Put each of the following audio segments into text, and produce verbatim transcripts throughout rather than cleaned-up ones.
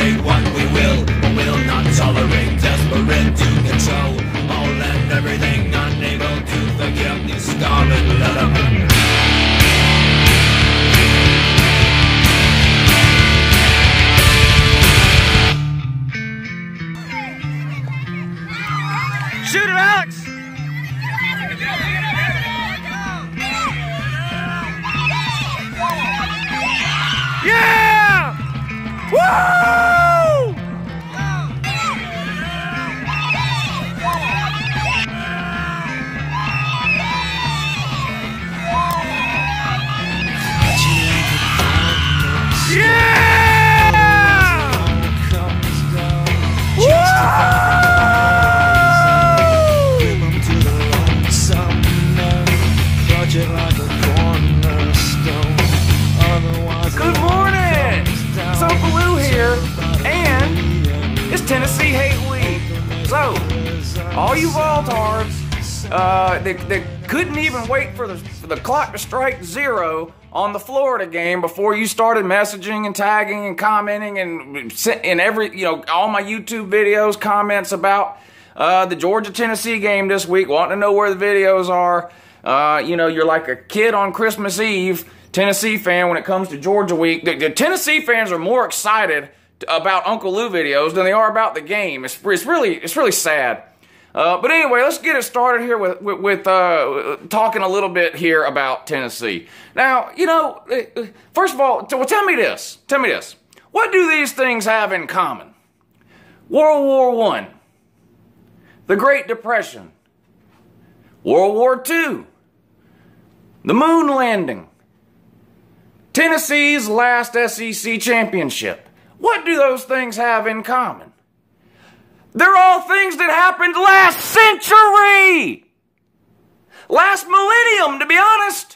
they want, we will or will not tolerate. Desperate to control all and everything, unable to forgive these scarlet lettermen. Shoot it, Alex! Yeah! Woo! Yeah! Woo! Good morning! It's UNCLELOU here, and it's Tennessee Hate Week. So, all you Voltards uh, that, that couldn't even wait for the, for the clock to strike zero on the Florida game before you started messaging and tagging and commenting and in every, you know, all my YouTube videos, comments about uh, the Georgia-Tennessee game this week, wanting to know where the videos are. Uh, you know, you're like a kid on Christmas Eve, Tennessee fan, when it comes to Georgia week. The, the Tennessee fans are more excited about UNCLELOU videos than they are about the game. It's, it's really, it's really sad. Uh, but anyway, let's get it started here with, with, with uh, talking a little bit here about Tennessee. Now, you know, first of all, well, tell me this. Tell me this. What do these things have in common? World War One, the Great Depression, World War Two, the moon landing, Tennessee's last S E C championship. What do those things have in common? They're all things that happened last century! Last millennium, to be honest.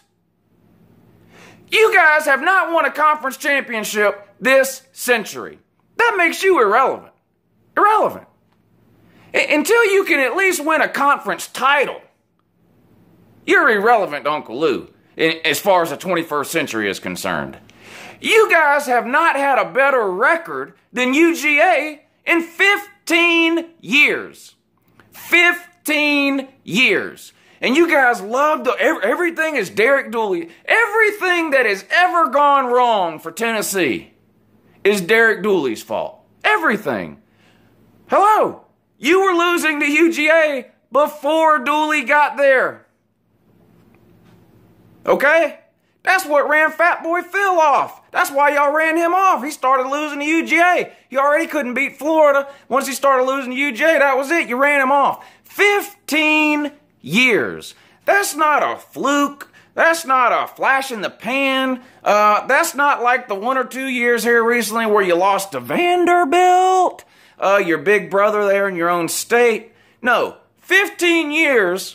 You guys have not won a conference championship this century. That makes you irrelevant. Irrelevant. I- until you can at least win a conference title, you're irrelevant to UNCLELOU as far as the twenty-first century is concerned. You guys have not had a better record than U G A in fifteen years. fifteen years. And you guys love the, everything is Derek Dooley. Everything that has ever gone wrong for Tennessee is Derek Dooley's fault. Everything. Hello. You were losing to U G A before Dooley got there. Okay? That's what ran Fat Boy Phil off. That's why y'all ran him off. He started losing to U G A. He already couldn't beat Florida. Once he started losing to U G A, that was it. You ran him off. fifteen years. That's not a fluke. That's not a flash in the pan. Uh, that's not like the one or two years here recently where you lost to Vanderbilt, uh, your big brother there in your own state. No, fifteen years.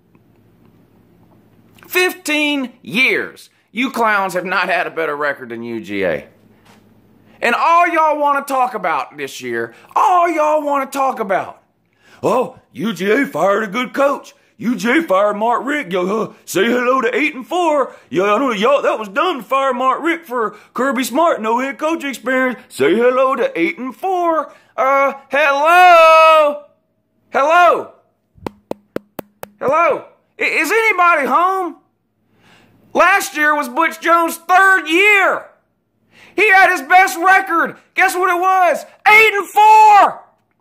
fifteen years. You clowns have not had a better record than U G A. And all y'all want to talk about this year, all y'all want to talk about, oh, U G A fired a good coach. U G A fired Mark Richt. Yo, uh, say hello to eight and four. Yo, I know y'all, that was dumb to fire Mark Richt for Kirby Smart, no head coach experience. Say hello to eight and four. Uh, hello? Hello? Hello? I- is anybody home? Last year was Butch Jones' third year. He had his best record. Guess what it was? Eight and four.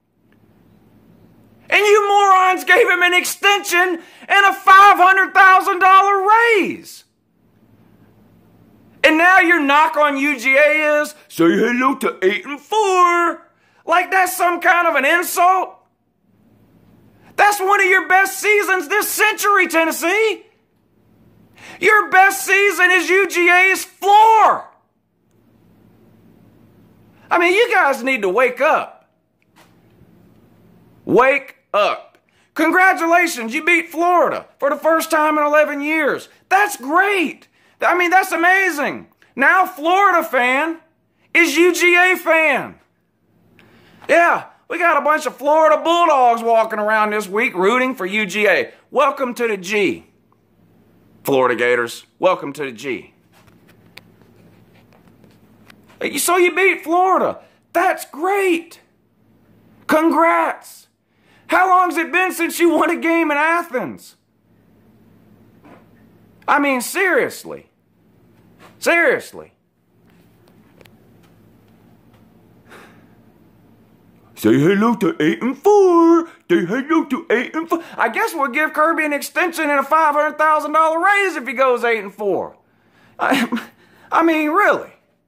And you morons gave him an extension and a five hundred thousand dollars raise. And now your knock on U G A is, say hello to eight and four. Like that's some kind of an insult? That's one of your best seasons this century, Tennessee. Your best season is U G A's floor. I mean, you guys need to wake up. Wake up. Congratulations, you beat Florida for the first time in eleven years. That's great. I mean, that's amazing. Now Florida fan is U G A fan. Yeah, we got a bunch of Florida Bulldogs walking around this week rooting for U G A. Welcome to the G. Florida Gators, welcome to the G. So you beat Florida. That's great. Congrats. How long's it been since you won a game in Athens? I mean, seriously. Seriously. Say hello to eight and four. Say hello to eight and four. I guess we'll give Kirby an extension and a five hundred thousand dollar raise if he goes eight and four. I, I mean, really.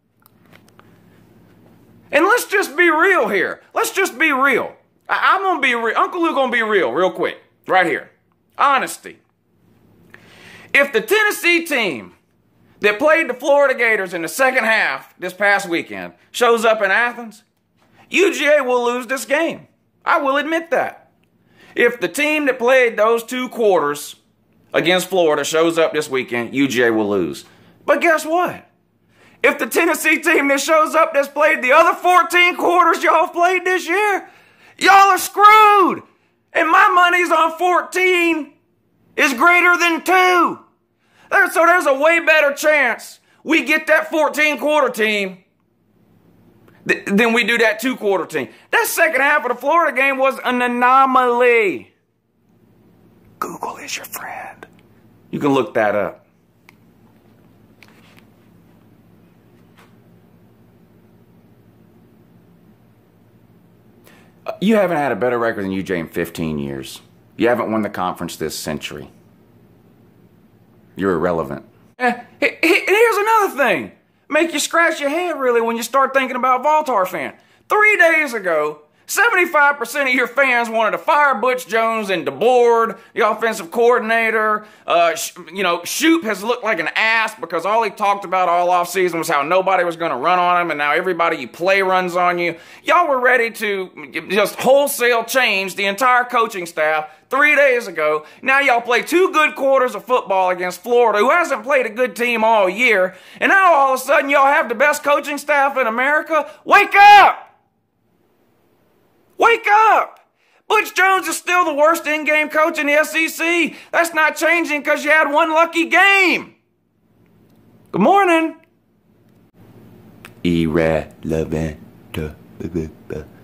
And let's just be real here. Let's just be real. I, I'm gonna be real. Uncle Lou gonna be real, real quick, right here. Honesty. If the Tennessee team that played the Florida Gators in the second half this past weekend shows up in Athens, U G A will lose this game. I will admit that. If the team that played those two quarters against Florida shows up this weekend, U G A will lose. But guess what? If the Tennessee team that shows up that's played the other fourteen quarters y'all played this year, y'all are screwed. And my money's on fourteen is greater than two. There, so there's a way better chance we get that fourteen quarter team th than we do that two quarter team. That second half of the Florida game was an anomaly. Google is your friend. You can look that up. You haven't had a better record than U J in fifteen years. You haven't won the conference this century. You're irrelevant. Eh, here's another thing. Make you scratch your head, really, when you start thinking about Voltar fan. Three days ago, seventy-five percent of your fans wanted to fire Butch Jones and DeBoard, the offensive coordinator. Uh, you know, Shoop has looked like an ass because all he talked about all offseason was how nobody was going to run on him, and now everybody you play runs on you. Y'all were ready to just wholesale change the entire coaching staff three days ago. Now y'all play two good quarters of football against Florida, who hasn't played a good team all year, and now all of a sudden y'all have the best coaching staff in America? Wake up! Wake up! Butch Jones is still the worst in-game coach in the S E C. That's not changing because you had one lucky game. Good morning. Irrelevant.